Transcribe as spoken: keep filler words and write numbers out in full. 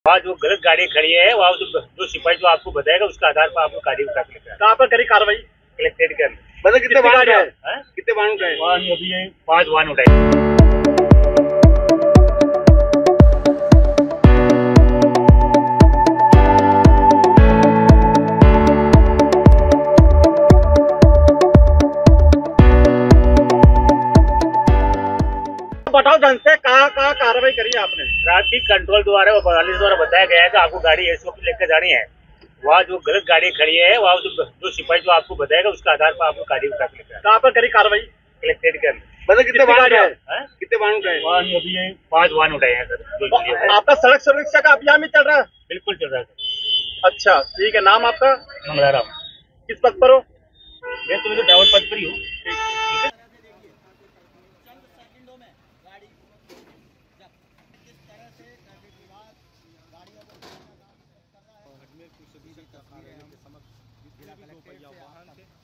वहाँ जो गलत गाड़ी खड़ी है वहाँ जो, जो सिपाही जो आपको बताएगा उसके आधार पर आपको गाड़ी उठा के लेकर कहाँ पर करी कार्रवाई कलेक्टेड कर। मतलब कितने वाहन उठाए हैं? कितने वाहन उठाए वाहन अभी ये पांच वाहन उठाए। बताओ ढंग से कहाँ कहाँ कार्रवाई करी आपने। ट्रैफिक कंट्रोल द्वारा और बंगाली द्वारा बताया गया है कि आपको गाड़ी एसओ पे लेकर जानी है। वहाँ जो गलत गाड़ी खड़ी है वहाँ जो, जो सिपाही जो आपको बताएगा उसके आधार पर आपको गाड़ी उठा के लेकर कहाँ पर करी कार्रवाई कलेक्टेड कर। मतलब कितने वाहन उठाए हैं? कितने वाहन उठाए वाहन अभी ये पांच वाहन उठाए हैं सर। जो तो जो आपका सड़क सुरक्षा का अभियान भी चल रहा है। बिल्कुल चल रहा है सर। अच्छा ठीक है, नाम आपका मंगलाराम। किस पद पर हो। मैं तो ड्राइवर पद पर ही हूँ। ठीक है। अजमेर की सभी तस्वीरें हम जितने भी दो पहिया वाहन थे